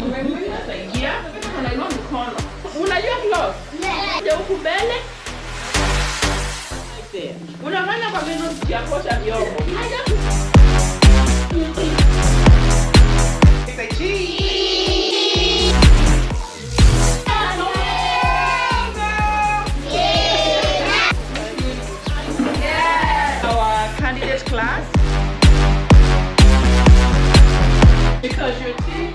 Yeah, unajua close? Ndio ukubele. Like that. Unafanya kwa meno ya kosha vyombo. Say cheese. Our candidates class. Because your team.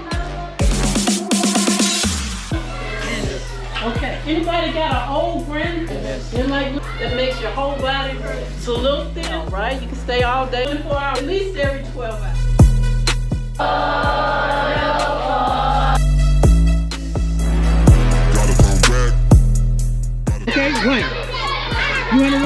Okay. Anybody got an old friend that makes your whole body hurt? Salute them, right? You can stay all day, 24 hours, at least every 12 hours. Okay, wait. You want to